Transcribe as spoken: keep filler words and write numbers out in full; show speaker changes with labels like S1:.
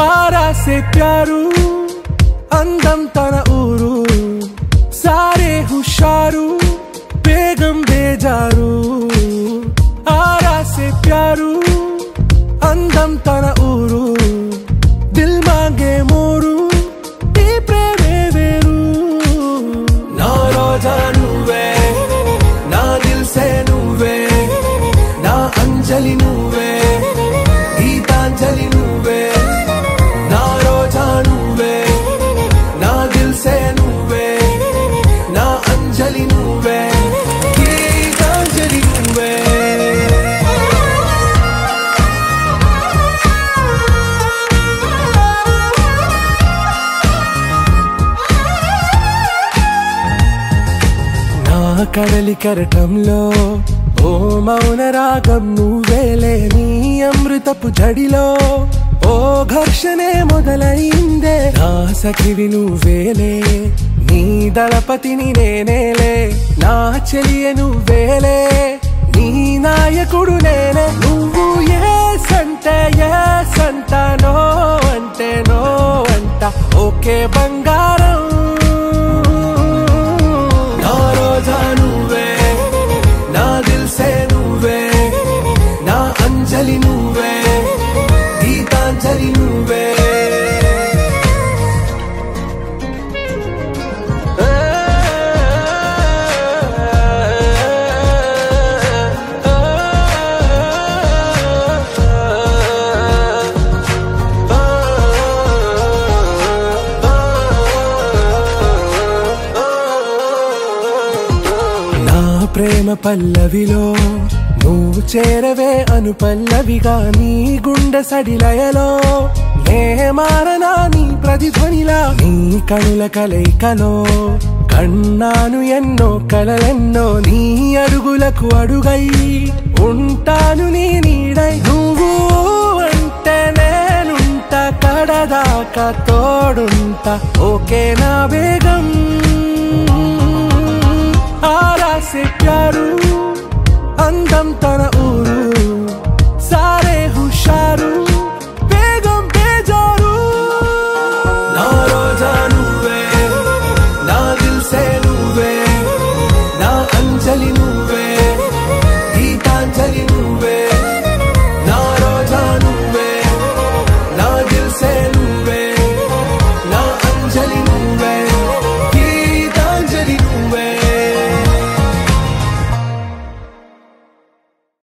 S1: आरा से प्यारू అందం తన ఊరు సారే హుషారు బేగం బేజారు ఆరా సే ప్యారు అందం తన ఊరు దిల్ మాంగే మోరు ఈ ప్రేమే వేరు నా రోజా నువ్వే నా దిల్ సే నువ్వే నా అంజలి నువ్వే గీతాంజలి నువ్వే నా రోజా నువ్వే నా దిల్ సే నువ్వే నా అంజలి నువ్వే గీతాంజలి నువ్వే నా కడలి కరటంలో ఓ మౌన రాగం నువ్వేలే నీ అమృతపు జడిలో ఓ ఘర్షణే మొదలైందే నా సఖివి నువ్వేలే నీ దళపతిని నేనేలే నా చెలియ నువ్వేలే నీ నాయకుడు నేనే నువ్వు ఏ సంటే ఏ సంట నో అంటే నో అంట ఓకే బంగారం నా రోజా నువ్వే నా దిల్ సే నువ్వే నా అంజలి నువ్వే గీతాంజలి నువ్వే నా ప్రేమ పల్లవిలో నువ్వు చేరవే అను పల్లవిగా నీ గుండె సడిలయలో నే మారనా నీ ప్రతిధ్వనిలా నీ కనుల కలయికలో కన్నాను ఎన్నో కలలెన్నో నీ అడుగులకు అడుగై ఉంటాను నీ నీడై నువ్వు అంటే నేనుంట కడదాకా తోడుంట ఓకే నా బేగం ఆరా సే ప్యారు అందం తన ఊరు సారే